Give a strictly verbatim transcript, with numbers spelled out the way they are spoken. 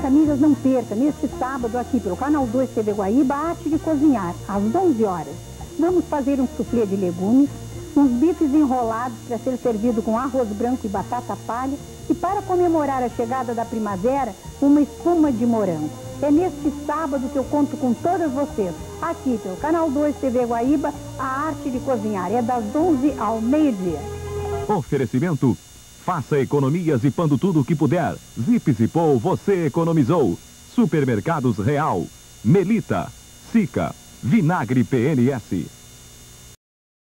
famílias, não perca, neste sábado aqui pelo Canal dois T V Guaíba, a arte de cozinhar, às onze horas. Vamos fazer um soufflé de legumes, uns bifes enrolados para ser servido com arroz branco e batata palha e, para comemorar a chegada da primavera, uma espuma de morango. É neste sábado que eu conto com todas vocês, aqui pelo Canal dois T V Guaíba, a arte de cozinhar. É das onze ao meio-dia. Oferecimento: faça economias e pando tudo o que puder. Zip Zipou, você economizou. Supermercados Real, Melita, Sica, Vinagre P N S.